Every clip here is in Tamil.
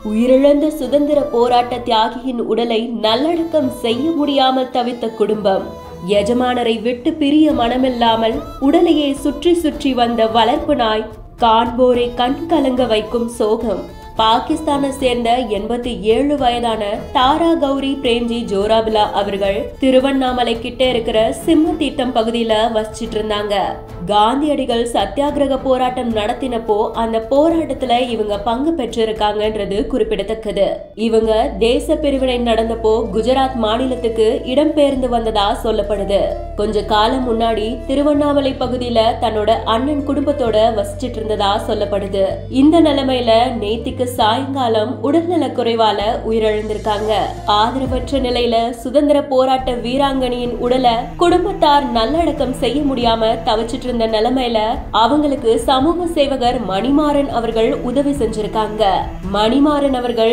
உயிரிழந்த சுதந்திர போராட்ட தியாகியின் உடலை நல்லடக்கம் செய்ய முடியாமல் தவித்த குடும்பம், எஜமானரை விட்டு பிரிய மனமில்லாமல் உடலையே சுற்றி சுற்றி வந்த வளர்ப்பு நாய், காண்போரை கண் கலங்க வைக்கும் சோகம். பாகிஸ்தானை சேர்ந்த 87 வயதான தாரா கௌரி பிரேம்ஜி ஜோராபிலா அவர்கள் திருவண்ணாமலை கிட்ட இருக்கிற சிம்மத்தீட்டம் பகுதியில வசிச்சிட்டு இருந்தாங்க. காந்தியடிகள் சத்தியாகிரக போராட்டம் நடத்தினப்போ அந்த போராட்டத்துல இவங்க பங்கு பெற்றிருக்காங்கன்றது குறிப்பிடத்தக்கது. இவங்க தேச பிரிவினை நடந்தப்போ குஜராத் மாநிலத்துக்கு இடம்பெயர்ந்து வந்ததா சொல்லப்படுது. கொஞ்ச காலம் முன்னாடி திருவண்ணாமலை பகுதியில தன்னோட அண்ணன் குடும்பத்தோட வசிச்சிட்டு இருந்ததா சொல்லப்படுது. இந்த நிலைமையில நேத்திக்கு சாயங்காலம் உடல்நல குறைவால உயிரிழந்திருக்காங்க. ஆதரவற்ற நிலையில சுதந்திர போராட்ட வீராங்கனையின் உடலை குடும்பத்தார் நல்லடக்கம் செய்ய முடியாம தவிச்சிட்டு இருந்த நிலைமையில அவங்களுக்கு சமூக சேவகர் மணிமாறன் அவர்கள் உதவி செஞ்சிருக்காங்க. மணிமாறன் அவர்கள்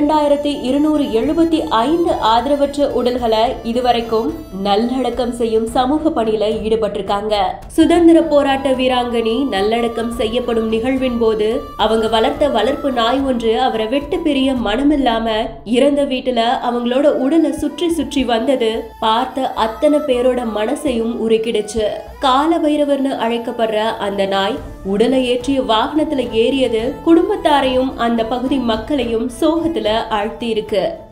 2275 ஆதரவற்ற உடல்களை இதுவரைக்கும் நல்லடக்கம் செய்யும் சமூக பணியில ஈடுபட்டிருக்காங்க. சுதந்திர போராட்ட வீராங்கனி நல்லடக்கம் செய்யப்படும் நிகழ்வின் போது அவங்க வளர்த்த வளர்ப்பு நாய் ஒன்று அவரை விட்டு பிரிய மனமில்லாம இறந்த வீட்டுல அவங்களோட உடலை சுற்றி சுற்றி வந்தது பார்த்த அத்தனை பேரோட மனசையும் உருக்கிடுச்சு. கால பைரவர்னு அழைக்கப்படுற அந்த நாய் உடலை ஏற்றிய வாகனத்துல ஏறியது குடும்பத்தாரையும் அந்த பகுதி மக்களையும் சோகத்துல ஆழ்த்தி இருக்கு.